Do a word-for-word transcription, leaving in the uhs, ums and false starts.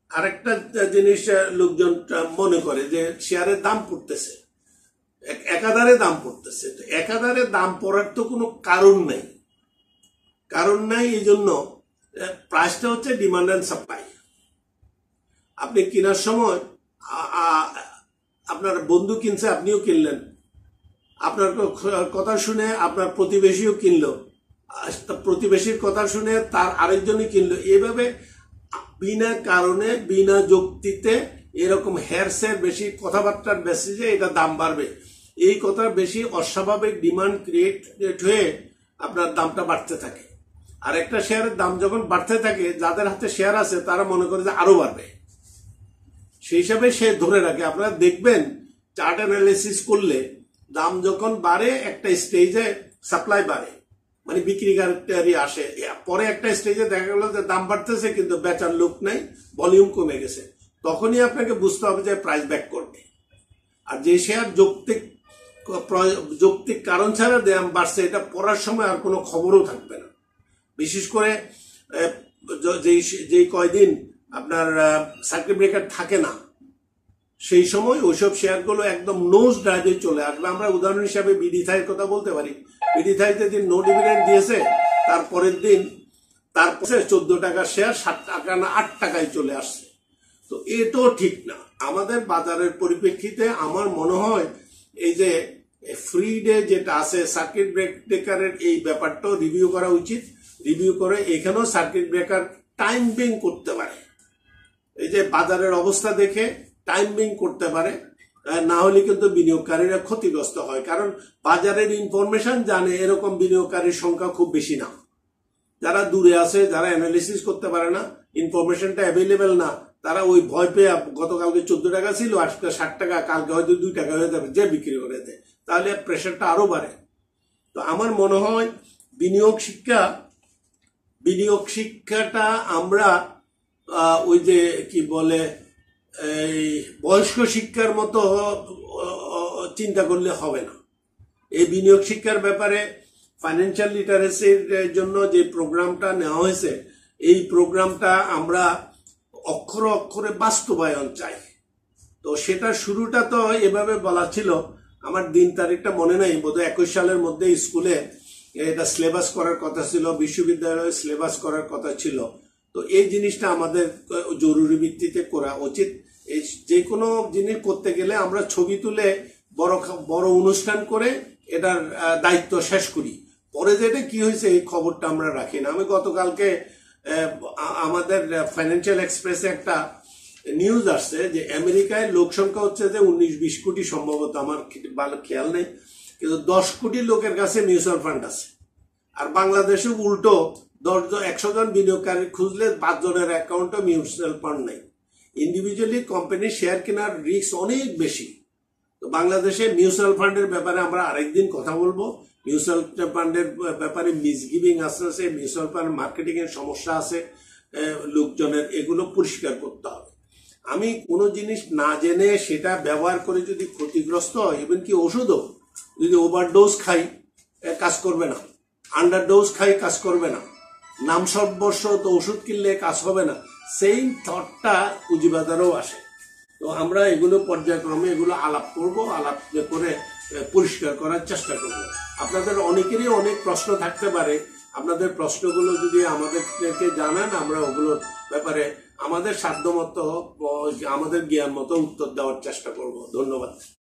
আরেকটা জিনিস লোকজন মনে করে যে শেয়ারের দাম পড়তেছে, একাধারে দাম পড়তেছে। তো একাধারে দাম পড়ার তো কোনো কারণ নাই, কারণ নাই এই জন্য প্রাইসটা হচ্ছে ডিমান্ড অ্যান্ড সাপ্লাই। আপনি কেনার সময় আপনার বন্ধু কিনছে, আপনিও কিনলেন, আপনার কথা শুনে আপনার প্রতিবেশীও কিনলো, প্রতিবেশীর কথা শুনে তার আরেকজনই কিনলো। এইভাবে বিনা কারণে বিনা যুক্তিতে এরকম হেরসের বেশি কথাবার্তার বেসিসে এটা দাম বাড়বে, এই কথার বেশি অস্বাভাবিক ডিমান্ড ক্রিয়েট হয়ে আপনার দামটা বাড়তে থাকে। আর একটা শেয়ারের দাম যখন বাড়তে থাকে, যাদের হাতে শেয়ার আছে তারা মনে করে যে আরো বাড়বে, সেই হিসাবে সে ধরে রাখে। আপনারা দেখবেন চার্ট অ্যানালিসিস করলে দাম যখন বাড়ে একটা স্টেজে সাপ্লাই বাড়ে, মানে বিক্রিকারী আসে, পরে একটা স্টেজে দেখা গেল যে দাম বাড়তেছে কিন্তু বেচার লোক নাই, ভলিউম কমে গেছে, তখনই আপনাকে বুঝতে হবে যে প্রাইস ব্যাক করবে। আর যে শেয়ার যৌক্তিক যৌক্তিক কারণ ছাড়া দাম বাড়ছে, এটা পড়ার সময় আর কোনো খবরও থাকবে না। বিশেষ করে যেই যেই কয়দিন আপনার সার্কিট ব্রেকার থাকে না, সেই সময় ওইসব শেয়ারগুলো একদম নোজ ড্রাইভে চলে আসবে। আমরা উদাহরণ হিসাবে বিডি থাইয়ের কথা বলতে পারি। বিডি থাই যেদিন নো ডিভিডেন্ড দিয়েছে, তারপরের দিন তারপরে চোদ্দ টাকার শেয়ার সাত টাকা না আট টাকায় চলে আসছে। তো এটাও ঠিক না। আমাদের বাজারের পরিপ্রেক্ষিতে আমার মনে হয় এই যে ফ্রি ডে যেটা আছে সার্কিট ব্রেকারের, এই ব্যাপারটাও রিভিউ করা উচিত। রিভিউ করে এখানেও সার্কিট ব্রেকার টাইম বিং করতে পারে, এই যে বাজারের অবস্থা দেখে টাইম বিং করতে পারে, না হলে কিন্তু বিনিয়োগকারীরা ক্ষতিগ্রস্ত হয়। কারণ বাজারের ইনফরমেশন জানে এরকম বিনিয়োগকারীর সংখ্যা খুব বেশি না। যারা দূরে আছে, যারা অ্যানালিসিস করতে পারে না, ইনফরমেশনটা অ্যাভেলেবেল না, তারা ওই ভয় পেয়ে গতকালকে চোদ্দ টাকা ছিল, আজকে ষাট টাকা, কালকে হয়তো দুই টাকা হয়ে যাবে, যে বিক্রি করে দেয়, তাহলে প্রেশারটা আরো বাড়ে। তো আমার মনে হয় বিনিয়োগ শিক্ষা বিনিয়োগ শিক্ষাটা আমরা ওই যে কি বলে এই বয়স্ক শিক্ষার মতো চিন্তা করলে হবে না। এই বিনিয়োগ শিক্ষার ব্যাপারে ফাইন্যান্সিয়াল লিটারেসির জন্য যে প্রোগ্রামটা নেওয়া হয়েছে, এই প্রোগ্রামটা আমরা অক্ষরে অক্ষরে বাস্তবায়ন চাই। তো সেটা শুরুটা তো এভাবে বলা ছিল, আমার দিন তারিখটা মনে নাই, বোধহয় একুশ সালের মধ্যে স্কুলে এটা সিলেবাস করার কথা ছিল, বিশ্ববিদ্যালয়ে সিলেবাস করার কথা ছিল। তো এই জিনিসটা আমাদের জরুরি ভিত্তিতে করা উচিত। এই যে কোনো জিনিস করতে গেলে আমরা ছবি তুলে বড় বড় অনুষ্ঠান করে এটার দায়িত্ব শেষ করি, পরে যেটা কি হয়েছে এই খবরটা আমরা রাখি না। আমি গতকালকে আমাদের ফাইন্যান্সিয়াল এক্সপ্রেসে একটা নিউজ আসছে যে আমেরিকায় লোক সংখ্যা হচ্ছে যে উনিশ বিশ কোটি সম্ভবত, আমার ভালো খেয়াল নেই, কিন্তু দশ কোটি লোকের কাছে মিউচুয়াল ফান্ড আছে। আর বাংলাদেশে উল্টো দশ জন একশো জন বিনিয়োগকারী খুঁজলে পাঁচ জনের অ্যাকাউন্টে মিউচুয়াল ফান্ড নেই। ইন্ডিভিজুয়ালি কোম্পানির শেয়ার কেনার রিস্ক অনেক বেশি। তো বাংলাদেশে মিউচুয়াল ফান্ডের ব্যাপারে আমরা আরেকদিন কথা বলবো। মিউচুয়াল ফান্ডের ব্যাপারে মিসগিভিং আছে, মিউচুয়াল ফান্ড মার্কেটিং এর সমস্যা আছে লোকজনের, এগুলো পরিষ্কার করতে হবে। আমি কোনো জিনিস না জেনে সেটা ব্যবহার করে যদি ক্ষতিগ্রস্ত হয়, ইভেন কি ওষুধও যদি ওভারডোজ খাই কাজ করবে না, আন্ডার ডোজ খাই কাজ করবে না, নাম সর্বস্ব তো ওষুধ কিনলে কাজ হবে না, সেই থটটা পুঁজিবাজারেও আসে। তো আমরা এগুলো পর্যায়ক্রমে এগুলো আলাপ করব, আলাপ করে পরিষ্কার করার চেষ্টা করব। আপনাদের অনেকেরই অনেক প্রশ্ন থাকতে পারে, আপনাদের প্রশ্নগুলো যদি আমাদেরকে জানান, আমরা ওগুলোর ব্যাপারে আমাদের সাধ্যমতো আমাদের জ্ঞান মতো উত্তর দেওয়ার চেষ্টা করব। ধন্যবাদ।